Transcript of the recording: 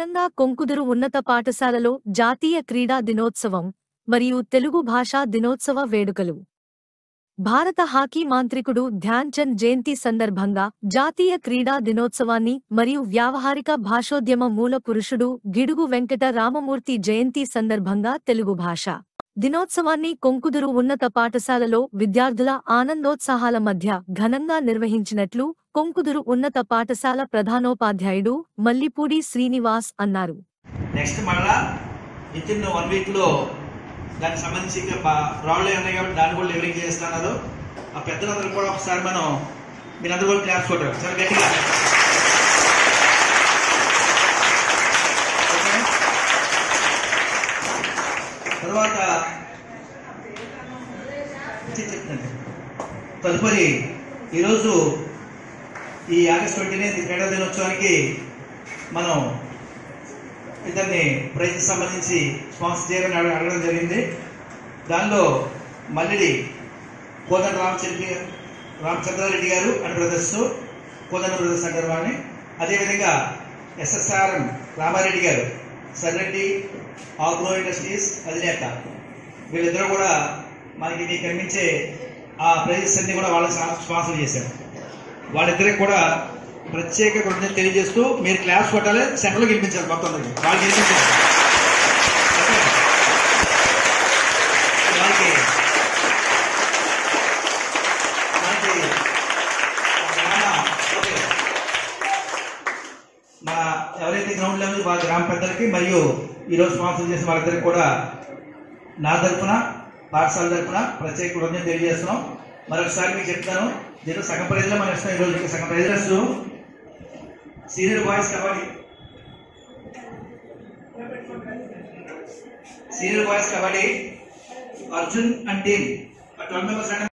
ఘనంగా కొంకుదురు ఉన్నత పాఠశాలలో జాతీయ క్రీడా దినోత్సవం మరియు తెలుగు భాషా దినోత్సవ వేడుకలు. భారత హాకీ మాంత్రికుడు ధ్యాన్ చంద్ జయంతి సందర్భంగా జాతీయ క్రీడా దినోత్సవాన్ని మరియు వ్యావహారిక భాషోద్యమ మూల పురుషుడు గిడుగు వెంకట రామమూర్తి జయంతి సందర్భంగా తెలుగు భాషా దినోత్సవాన్ని కొంకుదురు ఉన్నత పాఠశాలలో విద్యార్థుల ఆనందోత్సాహాల మధ్య ఘనంగా నిర్వహించినట్లు కొంకుదురు ఉన్నత పాఠశాల ప్రధానోపాధ్యాయుడు మల్లిపూడి శ్రీనివాస్ అన్నారు. నెక్స్ట్ మళ్ళా వితిన్ 1 వీక్ లో దానికి సంబంధించి ప్రాబ్లం ఉన్నాయి కాబట్టి దాన్ని కూడా లెవెలింగ్ చేస్తున్నారు. ఆ పెద్దలందరూ కూడా ఒకసారి మీరందరూ కూడా క్లాస్ కొట్టారు చాలా గట్టిగా. తర్వాత చెప్తాను. తదుపరి ఈరోజు ఈ ఆగస్టు 29 క్రీడా దినోత్సవానికి మనం ఇద్దరిని ప్రైజ్ సంబంధించి స్పాన్సర్ చేయాలని అడగడం జరిగింది. దానిలో మల్లిడి కోదండ రామచంద్రారెడ్డి గారు అండ్ బ్రదర్స్, కోదండ బ్రదర్స్ అంటారు వాడిని. అదేవిధంగా ఎస్ఎస్ఆర్ఎం రామారెడ్డి గారు, సర్రెడ్డి ఆగ్రో ఇండస్ట్రీస్ అధినేత, వీళ్ళిద్దరూ కూడా మనకి మీకు కనిపించే ఆ ప్రైజెస్ అన్ని కూడా వాళ్ళకి స్పాన్సర్ చేశారు. వాళ్ళిద్దరికి కూడా ప్రత్యేక కృతజ్ఞతలు తెలియజేస్తూ మీరు క్లాస్ కొట్టాలి, సెంటర్లో గెలిపించాలి. మొత్తం వాళ్ళు గెలిపించారు. మన ఎవరైతే గ్రౌండ్ లెవెల్ వాళ్ళ గ్రామ పెద్దలకి మరియు ఈరోజు స్పాన్సర్ చేసిన వాళ్ళిద్దరికి కూడా నా తరఫున పాఠశాల తరఫున ప్రత్యేక కృతజ్ఞతలు తెలియజేస్తున్నాం. మరొకసారి మీకు చెప్తాను, దీంట్లో సగం ప్రైజ్లో మనం ఇస్తాం. ఈరోజు ఇంకా సగం prizes senior boys kabaddi Arjun and team 12 members